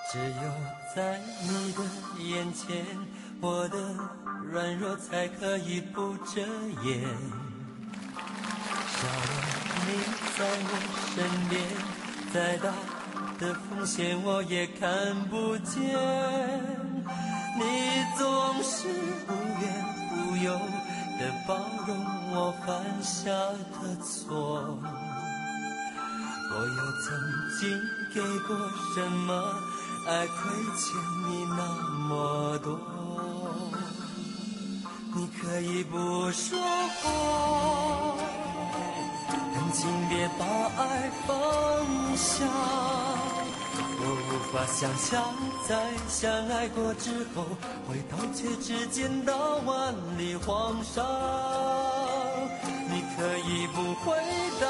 只有在你的眼前，我的软弱才可以不遮掩。少了你在我身边，再大的风险我也看不见。你总是无缘无由的包容我犯下的错。我又曾经给过什么爱亏欠你那么多？你可以不说话，但请别把爱放下。我无法想象在相爱过之后回头却只见到万里黄沙。你可以不回答，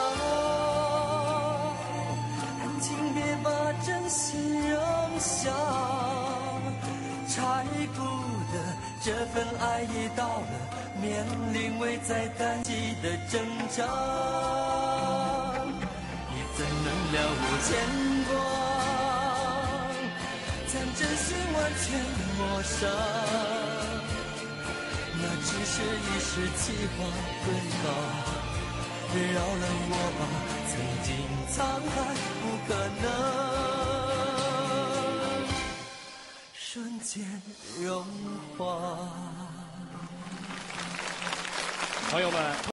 请别把真心扔下，拆不得这份爱已到了面临危在旦夕的挣扎。你怎能了无牵挂，将真心完全抹杀？那只是一时气话对吧？饶了我吧，曾经沧海不可能瞬间融化。 朋友们。